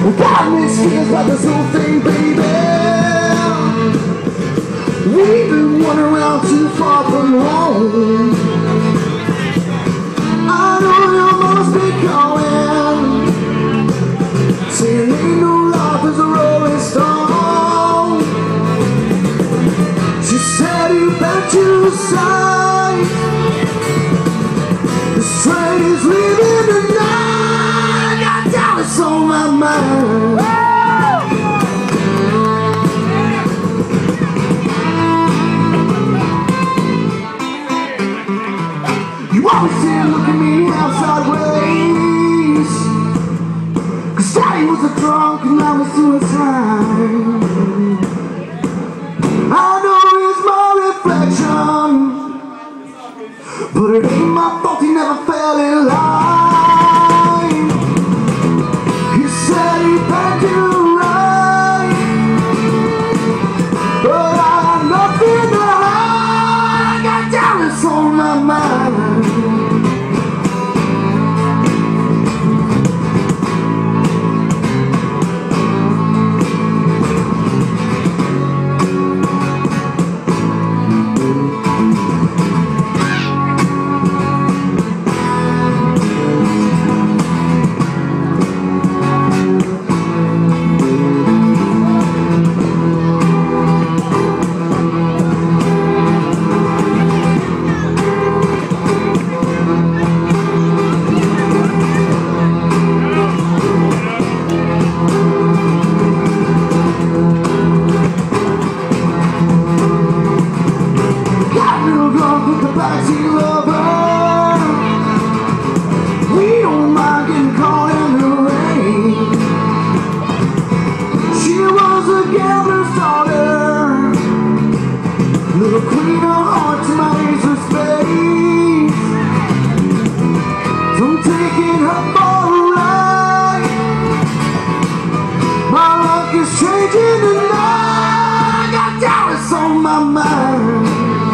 Got mixed feelings about this whole thing, baby. We've been wandering around too far from home. I know you must be calling, saying ain't no love as a rolling stone. She said you bet you sight. This train is leaving tonight. I got Dallas on my mind. You always did look at me half sideways, 'cause Daddy was a drunk and I was doing fine. I know it's my reflection, but it ain't my fault he never fell in line. He said he had you right, but I got nothing to hide. I got Dallas on my mind. Little queen of hearts, my ace of spades. So I'm taking her for a ride. My luck is changing tonight. I got Dallas on my mind.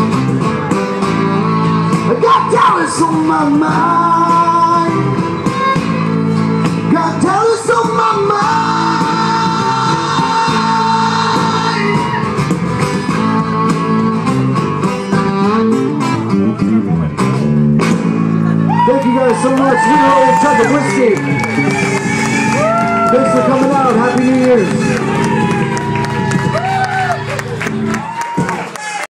I got Dallas on my mind. Got Dallas on my mind. Thank you guys so much. We roll a tub of whiskey. Thanks for coming out. Happy New Year's.